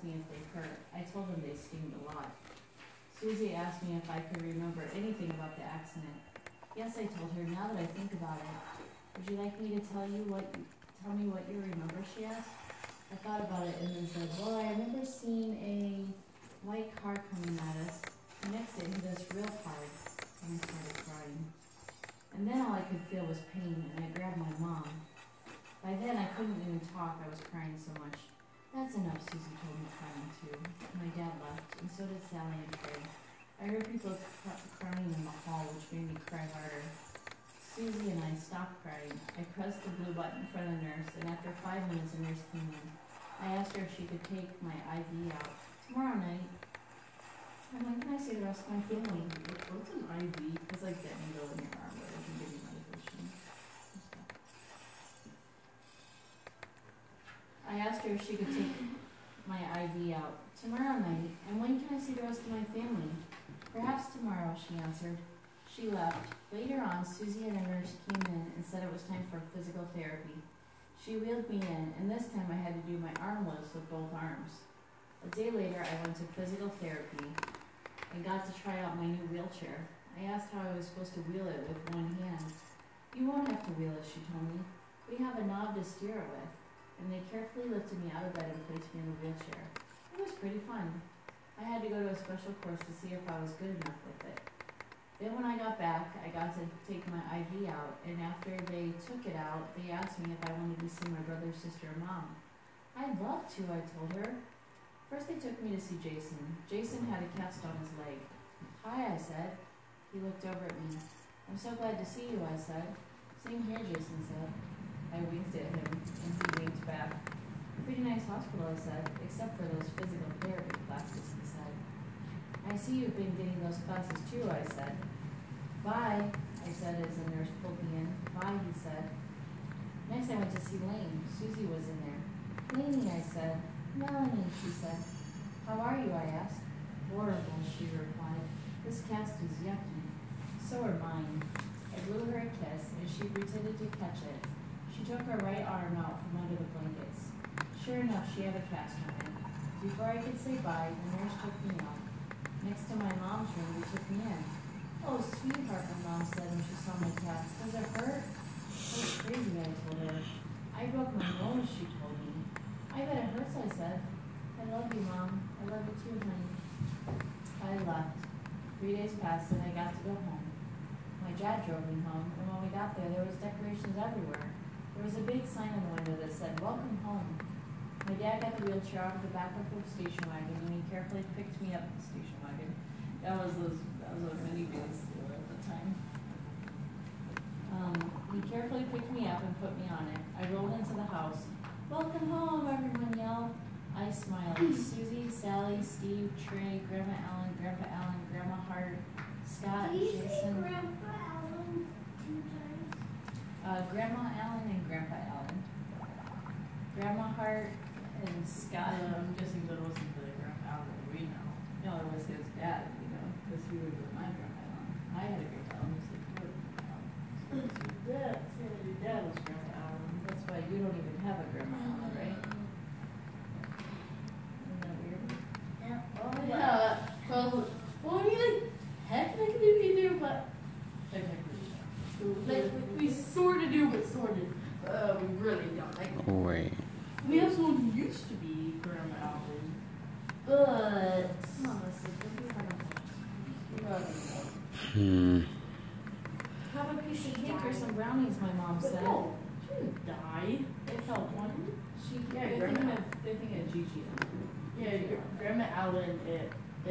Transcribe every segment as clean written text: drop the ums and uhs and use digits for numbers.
me if they hurt. I told them they stinged a lot. Susie asked me if I could remember anything about the accident. Yes, I told her, now that I think about it. Would you like me to tell me what you remember, she asked. I thought about it and then said, well, I remember seeing a white car coming at us. Next it hit us real hard, and I started crying. And then all I could feel was pain, and I grabbed my mom. By then I couldn't even talk, I was crying so much. That's enough, Susie told me, crying too. My dad left, and so did Sally and Trey. I heard people crying in the hall, which made me cry harder. Susie and I stopped crying. I pressed the blue button in front of the nurse, and after 5 minutes, the nurse came in. I asked her if she could take my IV out tomorrow night. And when can I see the rest of my family? What's an IV? It's like that needle in your arm where they can give you medication. I asked her if she could take my IV out tomorrow night, and when can I see the rest of my family? Perhaps tomorrow, she answered. She left. Later on, Susie and a nurse came in and said it was time for physical therapy. She wheeled me in, and this time I had to do my arm lifts with both arms. A day later, I went to physical therapy and got to try out my new wheelchair. I asked how I was supposed to wheel it with one hand. You won't have to wheel it, she told me. We have a knob to steer it with. And they carefully lifted me out of bed and placed me in the wheelchair. It was pretty fun. I had to go to a special course to see if I was good enough with it. Then when I got back, I got to take my IV out, and after they took it out, they asked me if I wanted to see my brother, sister, or mom. I'd love to, I told her. First they took me to see Jason. Jason had a cast on his leg. Hi, I said. He looked over at me. I'm so glad to see you, I said. Same here, Jason said. I winked at him, and he winked back. Pretty nice hospital, I said, except for those physical therapy classes, he said. I see you've been getting those classes too, I said. Bye, I said as the nurse pulled me in. Bye, he said. Next I went to see Lane. Susie was in there. Lainey, I said. Melanie, she said. How are you, I asked. Horrible, she replied. This cast is yucky. So are mine. I blew her a kiss, and she pretended to catch it. She took her right arm out from under the blankets. Sure enough, she had a cast on it. Before I could say bye, the nurse took me out. Next to my mom's room, they took me in. Oh, sweetheart, my mom said when she saw my cast. Does it hurt? That's crazy, I told her. I broke my nose, she told me. I bet it hurts, I said. I love you, Mom. I love you too, honey. I left. 3 days passed, and I got to go home. My dad drove me home, and when we got there was decorations everywhere. There was a big sign on the window that said, "Welcome home." My dad got the wheelchair out of the back of the station wagon, and he carefully picked me up in the station wagon. That was what minivans were at the time. He carefully picked me up and put me on it. I rolled into the house. "Welcome home," everyone yelled. I smiled. Susie, Sally, Steve, Trey, Grandma Allen, Grandma Hart, Scott, Jason. Grandpa Allen 2 times. Grandma Allen and Grandpa Allen. Grandma Hart and Scott. I'm guessing that wasn't the Grandpa Allen we know. No, it was his dad, because he was with my Grandpa Allen. I had a Grandpa Allen, who's like your Grandpa Allen. Your dad was Grandpa Allen. That's why you don't even have a Grandma Allen, right? Isn't that weird? Yeah. Oh yeah. Well, I mean, like, technically we do, but technically like we sort of do, but sort of we really don't. Like, Wait. we have someone who used to be Grandma Allen, but Come on, let's see. Have a piece of cake or some brownies, my mom but said. no, she didn't die. They felt one. They're thinking of Gigi. Yeah, Grandma Allen is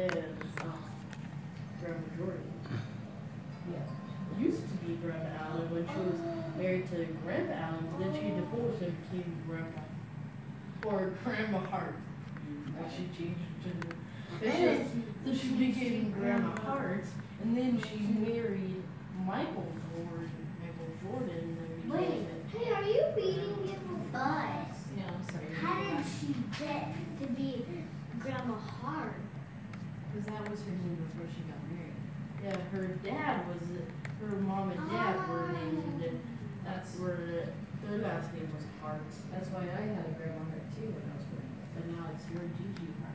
Grandma Jordan. Yeah. Used to be Grandma Allen when she was married to Grandpa Allen, then she divorced and became Grandpa. Or Grandma Hart. Like she changed gender. So she became Grandma Hart, and then she married Michael Jordan. And Wait, hey, are you reading Beautiful Buzz? Yeah, I'm sorry. How did she get to be Grandma Hart? Because that was her name before she got married. Yeah, her mom and dad were named, and that's where their last name was Hart. That's why I had a Grandma Hart too when I was growing up. But now it's your Gigi Hart.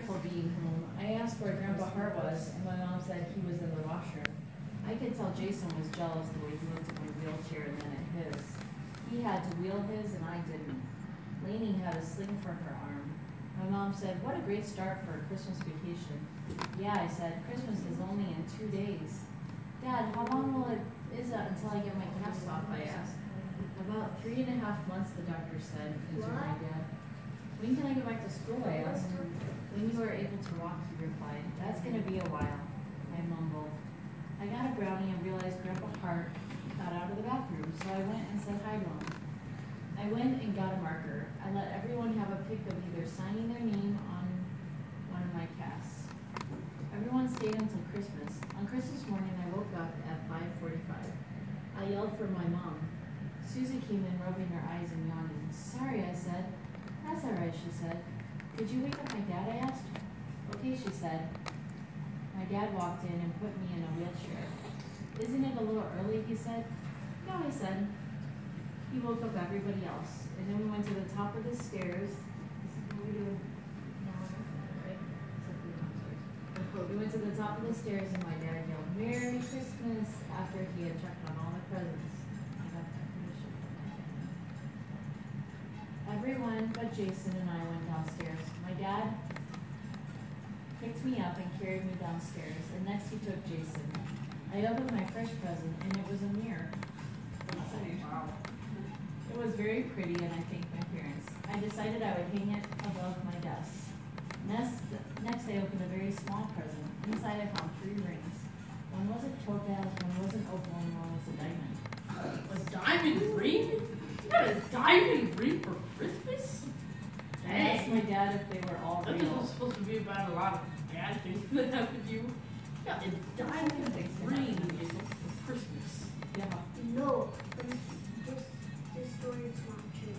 wonderful being home. I asked where Grandpa Hart was, and my mom said he was in the washroom. I could tell Jason was jealous the way he looked at my wheelchair and then at his. He had to wheel his, and I didn't. Lainey had a sling for her arm. My mom said, "What a great start for a Christmas vacation." "Yeah," I said, "Christmas is only in 2 days." "Dad, how long is that until I get my cast off?" I asked. "About 3.5 months, the doctor said," answered my dad. "When can I go back to school?" I asked. "When you are able to walk," he replied. "That's going to be a while," I mumbled. I got a brownie and realized Grandpa Hart got out of the bathroom, so I went and said hi to him. I went and got a marker. I let everyone have a pic of either signing their name on one of my casts. Everyone stayed until Christmas. On Christmas morning, I woke up at 5:45. I yelled for my mom. Susie came in, rubbing her eyes and yawning. "Sorry," I said. "That's all right," she said. "Could you wake up my dad?" I asked. "Okay," she said. My dad walked in and put me in a wheelchair. "Isn't it a little early?" he said. "No," I said. He woke up everybody else, and then we went to the top of the stairs. This is what we do now, right? Except for the downstairs. We went to the top of the stairs, and my dad yelled, "Merry Christmas," after he had checked on all the presents. I got that permission from my family. Everyone but Jason and I went downstairs. My dad picked me up and carried me downstairs, and next he took Jason. I opened my first present, and it was a mirror. Wow. It was very pretty, and I thanked my parents. I decided I would hang it above my desk. Next I opened a very small present. Inside I found 3 rings. One was a topaz, one was an opal, and one was a diamond. A diamond ring? You got a diamond ring for Christmas? I asked my dad if they were all That real. was supposed to be about a lot of bad things that happened to you. You got a diamond ring for Christmas. Yeah. No, this story is not true.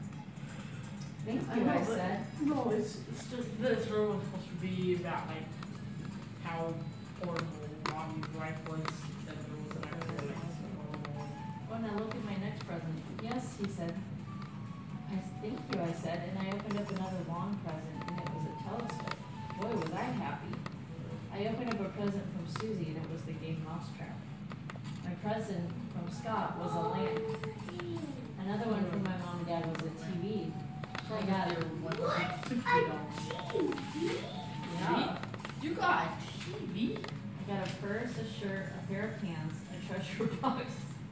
Thank I you, know, I but- said. No, it's just this story was supposed to be about like how horrible Robbie's life was, that there was an actual When I looked at my next present, "Yes," he said. "Thank you," I said, and I opened up another long present, and it was a telescope. Boy, was I happy. I opened up a present from Susie, and it was the game Mousetrap. My present from Scott was a lamp. Another one from my mom and dad was a TV. I got it. What? A TV? Yeah. You got a TV? I got a purse, a shirt, a pair of pants, a treasure box,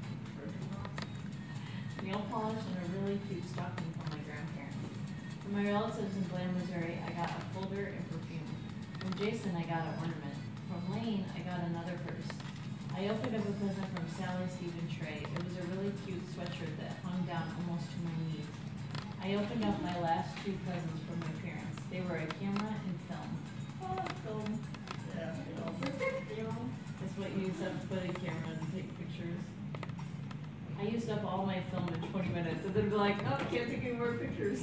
nail polish, and a really cute stocking from my grandparents. From my relatives in Glen, Missouri, I got a folder and perfume. From Jason, I got an ornament. From Lane, I got another purse. I opened up a present from Sally, Steve, and Trey. It was a really cute sweatshirt that hung down almost to my knees. I opened up my last 2 presents from my parents. They were a camera and film. Oh, film. Yeah. What's a film? That's what you use up to put a camera and take pictures. I used up all my film in 20 minutes, and then be like, "Oh, I can't take any more pictures."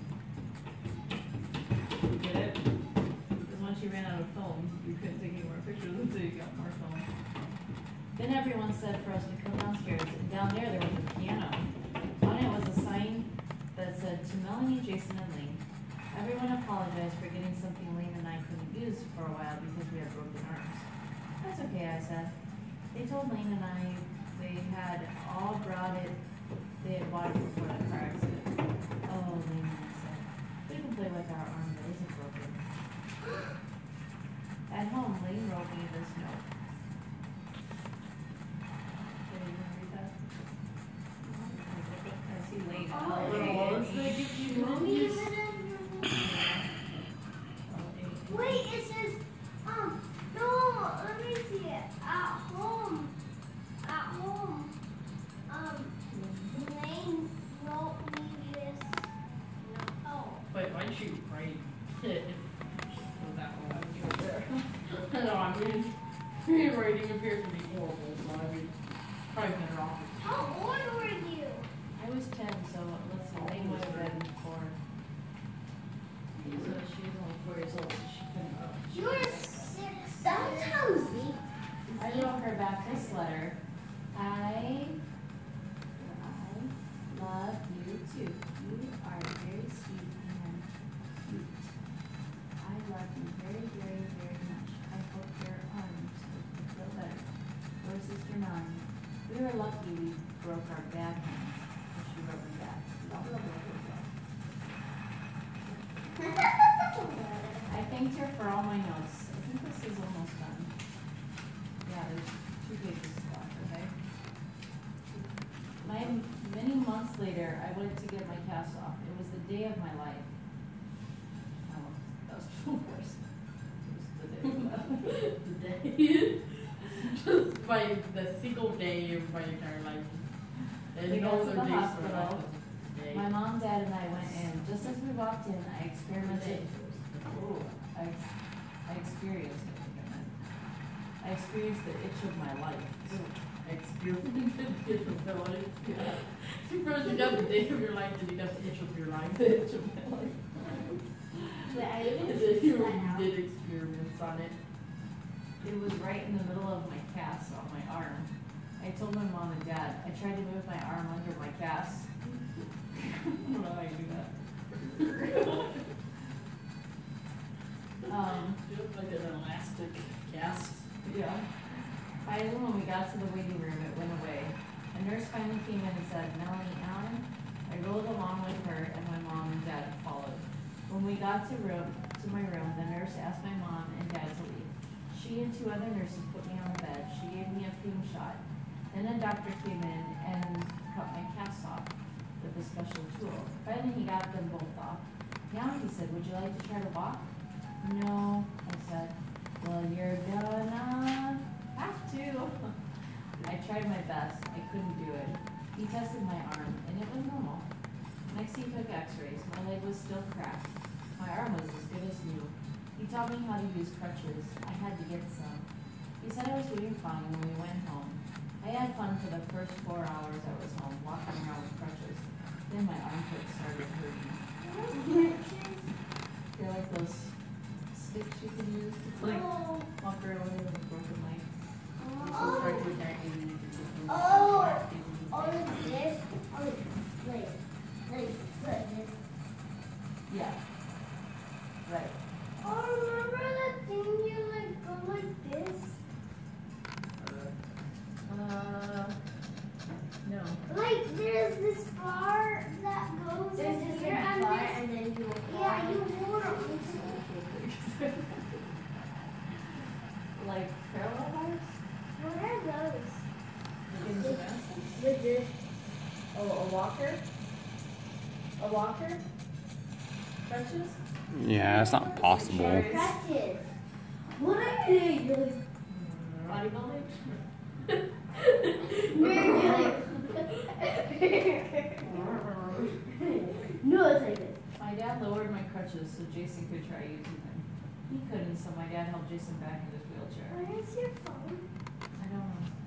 Get it? Because once you ran out of film, you couldn't take any more pictures until you got more film. Then everyone said for us to come downstairs, and down there was a piano. On it was a sign that said, "To Melanie, Jason, and Lane." Everyone apologized for getting something Lane and I couldn't use for a while because we had broken arms. "That's okay," I said. They told Lane and I they had all brought it, they had bought it before the car accident. "Oh," Lane and I said, "we can play with our arm that isn't broken." At home, Lane wrote me this note. Okay, you wanna read that? I see Lane. Oh, Wait, it says, no, let me see it. At home, Lane wrote me this. Oh. But why did you write it if that one there? No, I mean, writing appears to be horrible, so I mean, probably better off. How old were you? I was 10, so let's see, Lane would have been 4. So she was only 4 years old, so she couldn't. You were 6. That sounds deep. I wrote her back this letter. I love you too. You are very sweet and cute. I love you pointer for all my notes. I think this is almost done. Yeah, there's 2 pages left, okay? Many months later, I went to get my cast off. It was the day of my life. Oh, that was the worst. It was the day of my life. The day. Just by the single day of my entire life. We And got no to other the days for hospital. life. Day. My mom, dad, and I went in. Just as we walked in, I experimented. Oh, I experienced it. I experienced the itch of my life. Experience the itch of your life. Yeah. See, first you got the day of your life, then you got the itch of your life. The itch of my life. But I And didn't then see you that out. did experiments on it. It was right in the middle of my cast on my arm. I told my mom and dad. I tried to move my arm under my cast. I don't know how you do that. Just like an elastic cast. Yeah. Finally, when we got to the waiting room, it went away. A nurse finally came in and said, "Melanie Allen." I rolled along with her, and my mom and dad followed. When we got to my room, the nurse asked my mom and dad to leave. She and 2 other nurses put me on the bed. She gave me a pain shot. Then a doctor came in and cut my cast off with a special tool. Finally, he got them both off. Now, he said, "Would you like to try to walk?" "No," I said. "Well, you're gonna have to." I tried my best. I couldn't do it. He tested my arm, and it was normal. Next, he took x-rays. My leg was still cracked. My arm was as good as new. He taught me how to use crutches. I had to get some. He said I was doing fine when we went home. I had fun for the first 4 hours I was home, walking around with crutches. Then my armpits started hurting. They're like those sticks you can use to like Oh. walk around with a broken leg. So it's like we're tagging you. Oh, like this. Oh, like this. Yeah. Right. Oh, remember that thing you like go like this? No. Like there's this bar that goes There's in this here like and bar this. and then you Yeah, you hold it. Like parallel bars? What are those? In gymnastics? with this. Oh, a walker? A walker? Crutches? Yeah, it's not possible. Crutches. What are you doing? Bodybuilding? No, it's like this. My dad lowered my crutches so Jason could try using them. He couldn't, so my dad helped Jason back in his wheelchair. Where is your phone? I don't know.